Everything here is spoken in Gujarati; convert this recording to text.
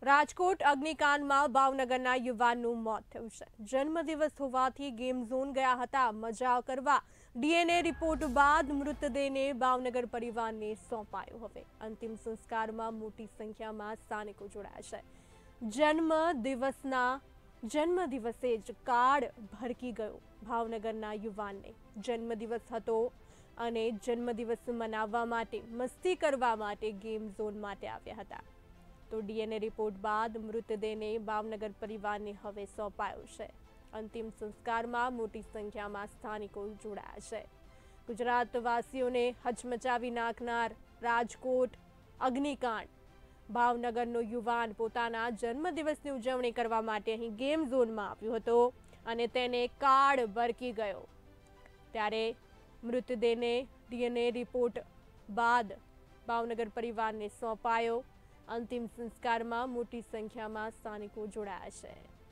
રાજકોટ અગ્નિકાંડમાં ભાવનગરના યુવાનનું મોત થયું છે। જન્મદિવસ હોવાથી ગેમ ઝોન ગયા હતા મજા કરવા। ડીએનએ રિપોર્ટ બાદ મૃતદેહને ભાવનગર પરિવારને સોંપાયો। હવે અંતિમ સંસ્કારમાં મોટી સંખ્યામાં સ્થાનિકો જોડાયા છે। જન્મદિવસે જ કાર્ડ ભરકી ગયો ભાવનગરના યુવાનને। જન્મદિવસ હતો અને જન્મદિવસ મનાવવા માટે મસ્તી કરવા માટે ગેમ ઝોન માટે આવ્યા હતા। તો ડીએનએ રિપોર્ટ બાદ મૃતદેહને ભાવનગર પરિવારને હવે સોંપાયો છે। અંતિમ સંસ્કારમાં મોટી સંખ્યામાં સ્થાનિકો જોડાયા છે। ગુજરાતવાસીઓને હચમચાવી નાખનાર રાજકોટ અગ્નિકાંડ। ભાવનગરનો યુવાન પોતાના જન્મદિવસની ઉજવણી કરવા માટે અહીં ગેમ ઝોનમાં આવ્યો હતો અને તેને કાર્ડ ભરકી ગયો। ત્યારે મૃતદેહને ડીએનએ રિપોર્ટ બાદ ભાવનગર પરિવારને સોંપાયો। અંતિમ સંસ્કારમાં મોટી સંખ્યામાં સ્થાનિકો જોડાયા છે।